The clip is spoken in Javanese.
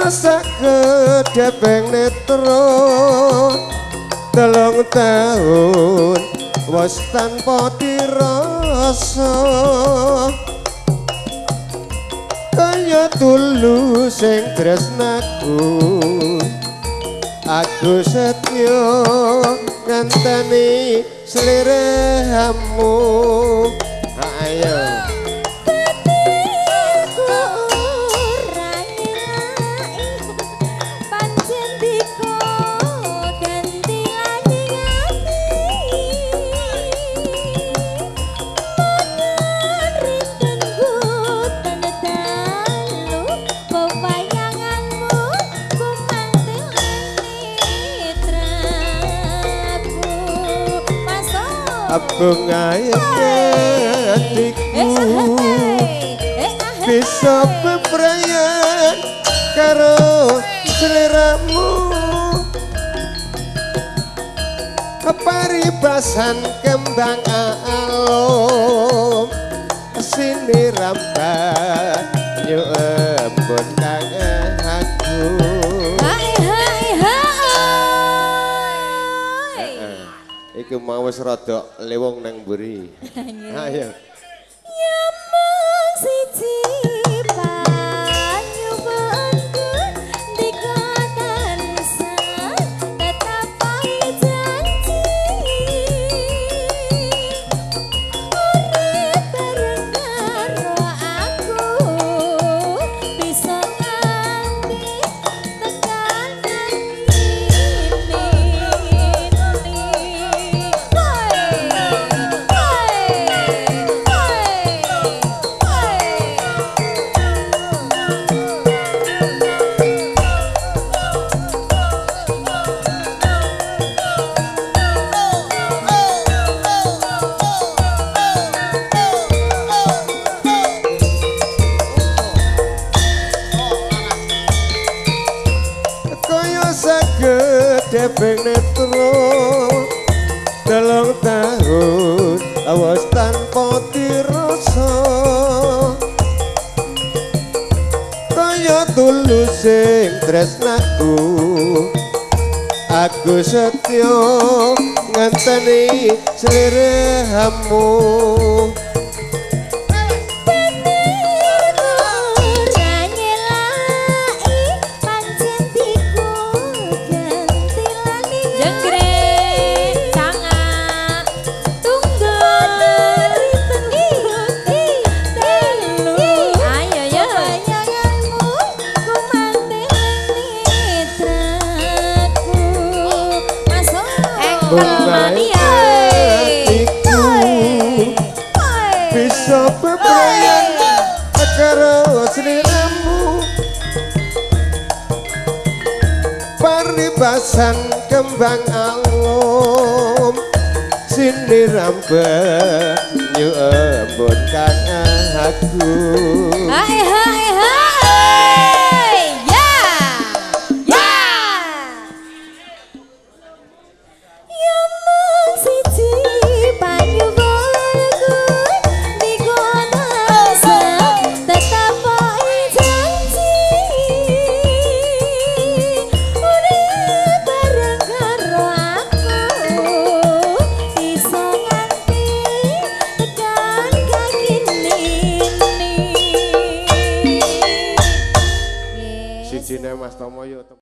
sakedheping netra 3 taun wis tanpa dirasa kaya tulus sing tresnaku aku setya ngenteni sliramu ayo abang hatiku bisa bebrayan karo seliramu paribasan kembang alum sini rambat nyu embun kang aku iku mau wis rada lewong nang mburi. Ayo. Nyamang siji banyu bengkun di kotan san tetap janji. Urip bareng karo aku bisa nganti tekan sakedheping netra 3 taun awas tanpa dirasa kaya tulus sing tresnaku aku setya ngenteni sliramu hatiku bisa bebrayan karo sliramu paribasan kembang alum sini rambat nyu embun kang aku Mas Tomo yo